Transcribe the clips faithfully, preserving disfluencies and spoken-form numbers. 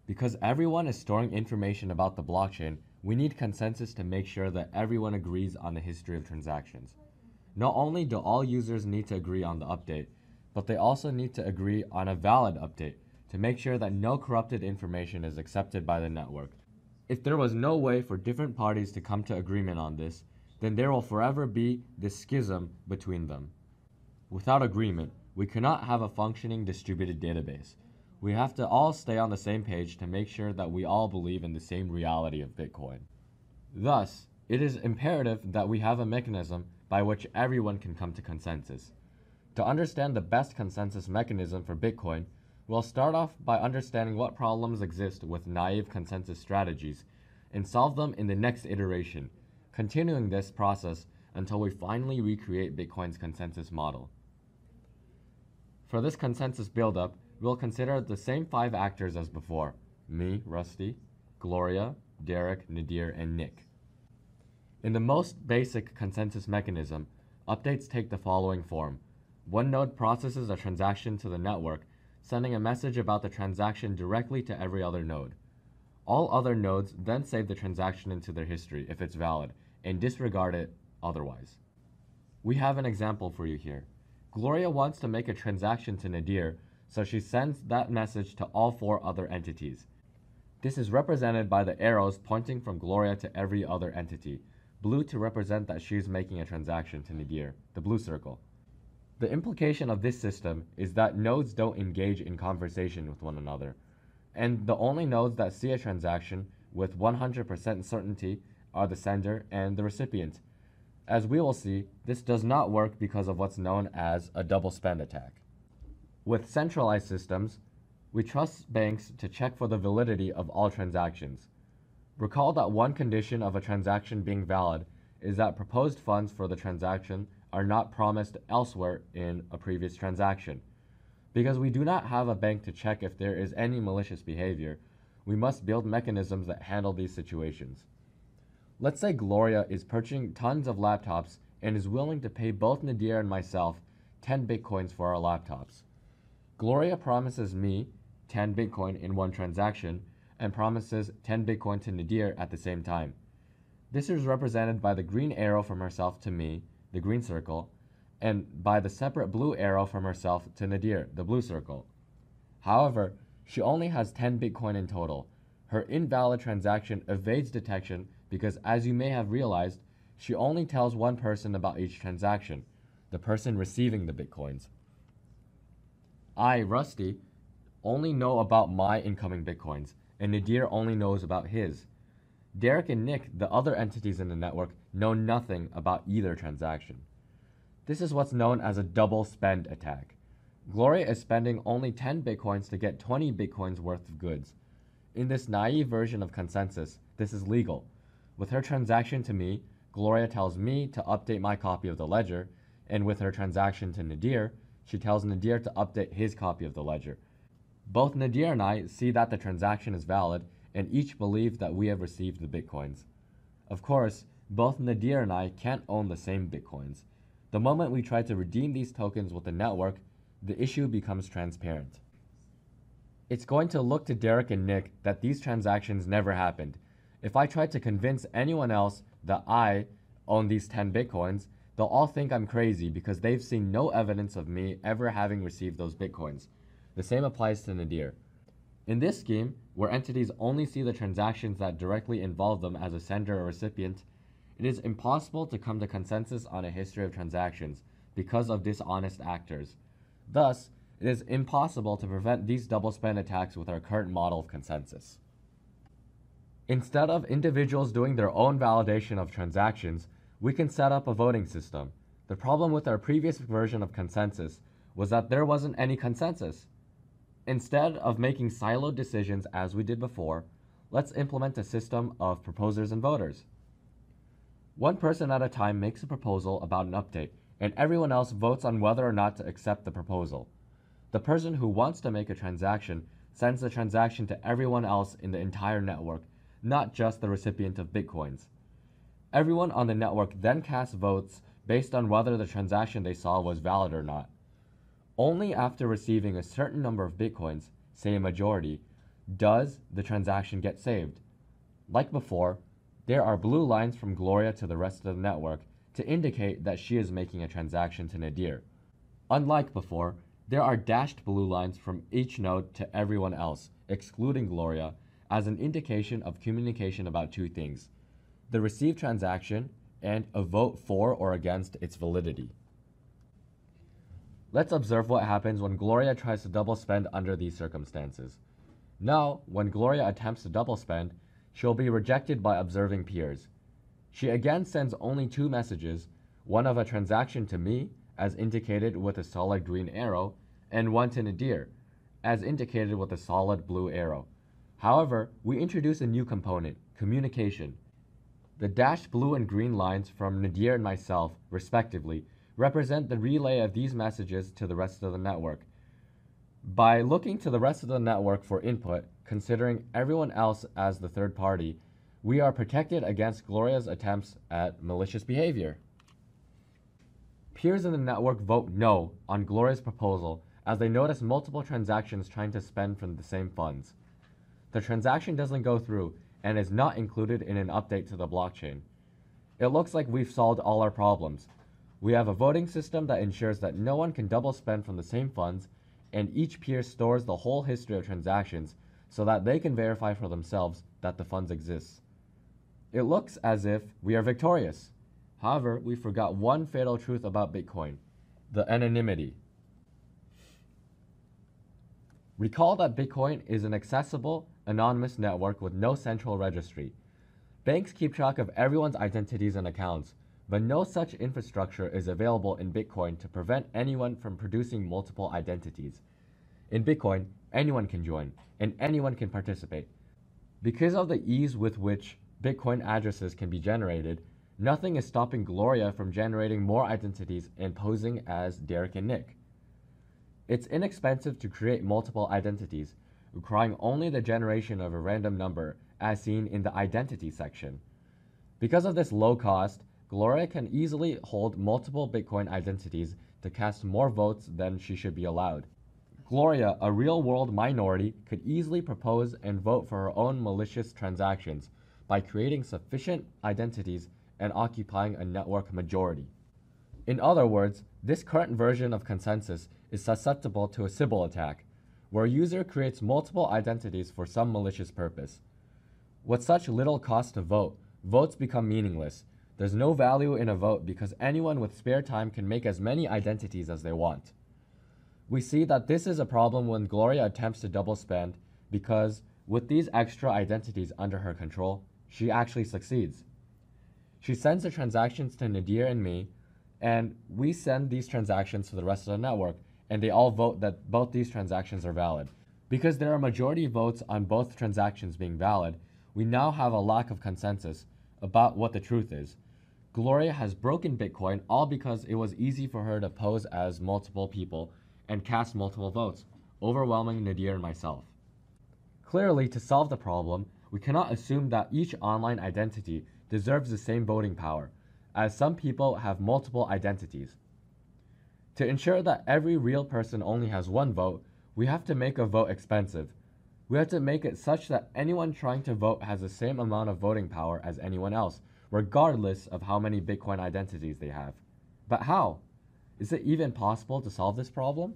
Because everyone is storing information about the blockchain, we need consensus to make sure that everyone agrees on the history of transactions. Not only do all users need to agree on the update, but they also need to agree on a valid update to make sure that no corrupted information is accepted by the network. If there was no way for different parties to come to agreement on this, then there will forever be this schism between them. Without agreement, we cannot have a functioning distributed database. We have to all stay on the same page to make sure that we all believe in the same reality of Bitcoin. Thus, it is imperative that we have a mechanism by which everyone can come to consensus. To understand the best consensus mechanism for Bitcoin, we'll start off by understanding what problems exist with naive consensus strategies and solve them in the next iteration, continuing this process until we finally recreate Bitcoin's consensus model. For this consensus buildup, we'll consider the same five actors as before: me, Rusty, Gloria, Derek, Nadir, and Nick. In the most basic consensus mechanism, updates take the following form. One node processes a transaction to the network, sending a message about the transaction directly to every other node. All other nodes then save the transaction into their history if it's valid, and disregard it otherwise. We have an example for you here. Gloria wants to make a transaction to Nadir, so she sends that message to all four other entities. This is represented by the arrows pointing from Gloria to every other entity, blue to represent that she is making a transaction to Nadir, the blue circle. The implication of this system is that nodes don't engage in conversation with one another, and the only nodes that see a transaction with one hundred percent certainty are the sender and the recipient. As we will see, this does not work because of what's known as a double spend attack. With centralized systems, we trust banks to check for the validity of all transactions. Recall that one condition of a transaction being valid is that proposed funds for the transaction are not promised elsewhere in a previous transaction. Because we do not have a bank to check if there is any malicious behavior, we must build mechanisms that handle these situations. Let's say Gloria is purchasing tons of laptops and is willing to pay both Nadir and myself ten bitcoins for our laptops. Gloria promises me ten bitcoin in one transaction and promises ten bitcoin to Nadir at the same time. This is represented by the green arrow from herself to me, the green circle, and by the separate blue arrow from herself to Nadir, the blue circle. However, she only has ten bitcoin in total. Her invalid transaction evades detection because, as you may have realized, she only tells one person about each transaction, the person receiving the bitcoins. I, Rusty, only know about my incoming bitcoins, and Nadir only knows about his. Derek and Nick, the other entities in the network, know nothing about either transaction. This is what's known as a double spend attack. Gloria is spending only ten bitcoins to get twenty bitcoins worth of goods. In this naive version of consensus, this is legal. With her transaction to me, Gloria tells me to update my copy of the ledger, and with her transaction to Nadir, she tells Nadir to update his copy of the ledger. Both Nadir and I see that the transaction is valid, and each believe that we have received the bitcoins. Of course, both Nadir and I can't own the same bitcoins. The moment we try to redeem these tokens with the network, the issue becomes transparent. It's going to look to Derek and Nick that these transactions never happened. If I try to convince anyone else that I own these ten bitcoins, they'll all think I'm crazy because they've seen no evidence of me ever having received those bitcoins. The same applies to Nadir. In this scheme, where entities only see the transactions that directly involve them as a sender or recipient, it is impossible to come to consensus on a history of transactions because of dishonest actors. Thus, it is impossible to prevent these double spend attacks with our current model of consensus. Instead of individuals doing their own validation of transactions, we can set up a voting system. The problem with our previous version of consensus was that there wasn't any consensus. Instead of making siloed decisions as we did before, let's implement a system of proposers and voters. One person at a time makes a proposal about an update, and everyone else votes on whether or not to accept the proposal. The person who wants to make a transaction sends the transaction to everyone else in the entire network, not just the recipient of bitcoins. Everyone on the network then casts votes based on whether the transaction they saw was valid or not. Only after receiving a certain number of bitcoins, say a majority, does the transaction get saved? Like before, there are blue lines from Gloria to the rest of the network to indicate that she is making a transaction to Nadir. Unlike before, there are dashed blue lines from each node to everyone else, excluding Gloria, as an indication of communication about two things: the received transaction and a vote for or against its validity. Let's observe what happens when Gloria tries to double spend under these circumstances. Now, when Gloria attempts to double spend, she'll be rejected by observing peers. She again sends only two messages, one of a transaction to me, as indicated with a solid green arrow, and one to Nadir, as indicated with a solid blue arrow. However, we introduce a new component, communication. The dashed blue and green lines from Nadir and myself, respectively, represent the relay of these messages to the rest of the network. By looking to the rest of the network for input, considering everyone else as the third party, we are protected against Gloria's attempts at malicious behavior. Peers in the network vote no on Gloria's proposal as they notice multiple transactions trying to spend from the same funds. The transaction doesn't go through and is not included in an update to the blockchain. It looks like we've solved all our problems. We have a voting system that ensures that no one can double spend from the same funds, and each peer stores the whole history of transactions so that they can verify for themselves that the funds exist. It looks as if we are victorious. However, we forgot one fatal truth about Bitcoin: the anonymity. Recall that Bitcoin is an accessible, anonymous network with no central registry. Banks keep track of everyone's identities and accounts, but no such infrastructure is available in Bitcoin to prevent anyone from producing multiple identities. In Bitcoin, anyone can join, and anyone can participate. Because of the ease with which Bitcoin addresses can be generated, nothing is stopping Gloria from generating more identities and posing as Derek and Nick. It's inexpensive to create multiple identities, requiring only the generation of a random number, as seen in the identity section. Because of this low cost, Gloria can easily hold multiple Bitcoin identities to cast more votes than she should be allowed. Gloria, a real-world minority, could easily propose and vote for her own malicious transactions by creating sufficient identities and occupying a network majority. In other words, this current version of consensus is susceptible to a Sybil attack, where a user creates multiple identities for some malicious purpose. With such little cost to vote, votes become meaningless. There's no value in a vote because anyone with spare time can make as many identities as they want. We see that this is a problem when Gloria attempts to double spend because, with these extra identities under her control, she actually succeeds. She sends the transactions to Nadir and me, and we send these transactions to the rest of the network, and they all vote that both these transactions are valid. Because there are majority votes on both transactions being valid, we now have a lack of consensus about what the truth is. Gloria has broken Bitcoin all because it was easy for her to pose as multiple people and cast multiple votes, overwhelming Nadir and myself. Clearly, to solve the problem, we cannot assume that each online identity deserves the same voting power, as some people have multiple identities. To ensure that every real person only has one vote, we have to make a vote expensive. We have to make it such that anyone trying to vote has the same amount of voting power as anyone else, regardless of how many Bitcoin identities they have. But how? Is it even possible to solve this problem?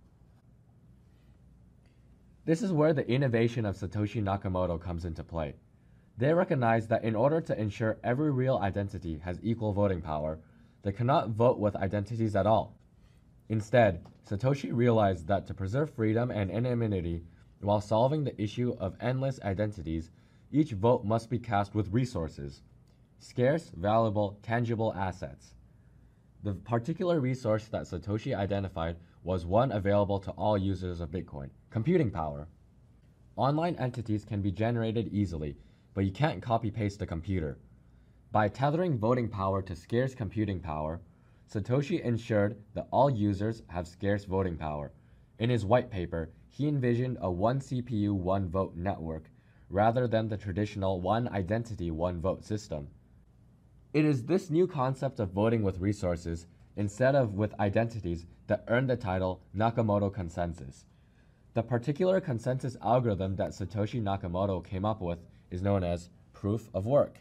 This is where the innovation of Satoshi Nakamoto comes into play. They recognize that in order to ensure every real identity has equal voting power, they cannot vote with identities at all. Instead, Satoshi realized that to preserve freedom and anonymity while solving the issue of endless identities, each vote must be cast with resources: scarce, valuable, tangible assets. The particular resource that Satoshi identified was one available to all users of Bitcoin: computing power. Online entities can be generated easily, but you can't copy-paste a computer. By tethering voting power to scarce computing power, Satoshi ensured that all users have scarce voting power. In his white paper, he envisioned a one C P U, one vote network, rather than the traditional one identity, one vote system. It is this new concept of voting with resources, instead of with identities, that earned the title Nakamoto Consensus. The particular consensus algorithm that Satoshi Nakamoto came up with is known as proof of work.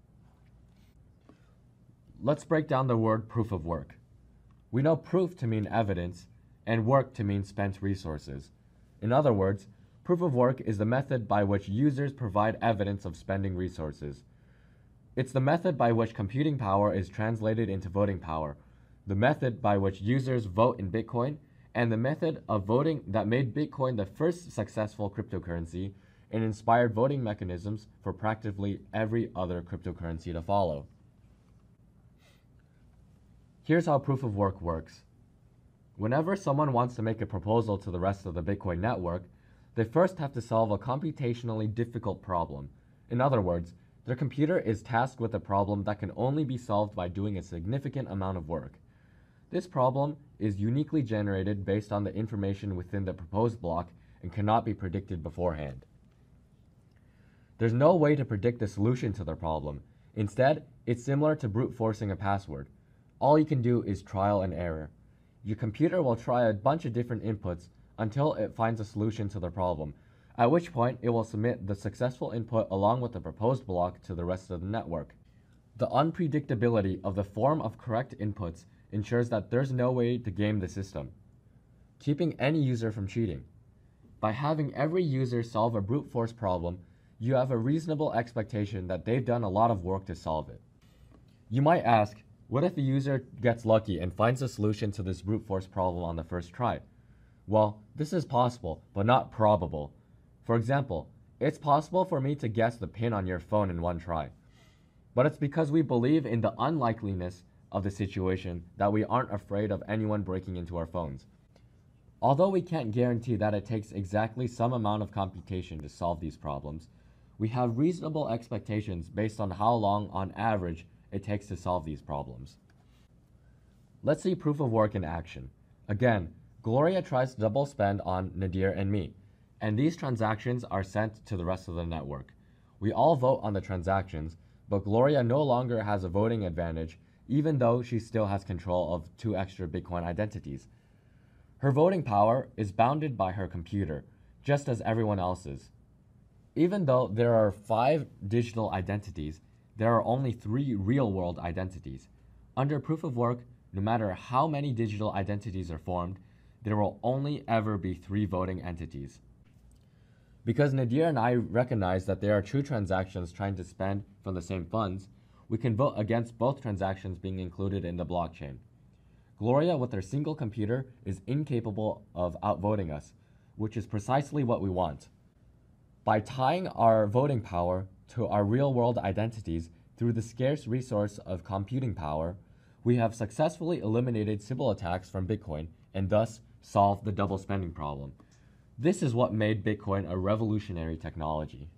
Let's break down the word proof of work. We know proof to mean evidence and work to mean spent resources. In other words, proof of work is the method by which users provide evidence of spending resources. It's the method by which computing power is translated into voting power, the method by which users vote in Bitcoin, and the method of voting that made Bitcoin the first successful cryptocurrency and inspired voting mechanisms for practically every other cryptocurrency to follow. Here's how proof of work works. Whenever someone wants to make a proposal to the rest of the Bitcoin network, they first have to solve a computationally difficult problem. In other words, their computer is tasked with a problem that can only be solved by doing a significant amount of work. This problem is uniquely generated based on the information within the proposed block and cannot be predicted beforehand. There's no way to predict the solution to the problem. Instead, it's similar to brute forcing a password. All you can do is trial and error. Your computer will try a bunch of different inputs until it finds a solution to the problem, at which point it will submit the successful input along with the proposed block to the rest of the network. The unpredictability of the form of correct inputs ensures that there's no way to game the system, keeping any user from cheating. By having every user solve a brute force problem, you have a reasonable expectation that they've done a lot of work to solve it. You might ask, what if the user gets lucky and finds a solution to this brute force problem on the first try? Well, this is possible, but not probable. For example, it's possible for me to guess the pin on your phone in one try. But it's because we believe in the unlikeliness of the situation that we aren't afraid of anyone breaking into our phones. Although we can't guarantee that it takes exactly some amount of computation to solve these problems, we have reasonable expectations based on how long, on average, it takes to solve these problems. Let's see proof of work in action. Again, Gloria tries to double spend on Nadir and me, and these transactions are sent to the rest of the network. We all vote on the transactions, but Gloria no longer has a voting advantage, even though she still has control of two extra Bitcoin identities. Her voting power is bounded by her computer, just as everyone else's. Even though there are five digital identities, there are only three real-world identities. Under proof of work, no matter how many digital identities are formed, there will only ever be three voting entities. Because Nadir and I recognize that there are two transactions trying to spend from the same funds, we can vote against both transactions being included in the blockchain. Gloria, with her single computer, is incapable of outvoting us, which is precisely what we want. By tying our voting power to our real-world identities through the scarce resource of computing power, we have successfully eliminated Sybil attacks from Bitcoin and thus solved the double spending problem. This is what made Bitcoin a revolutionary technology.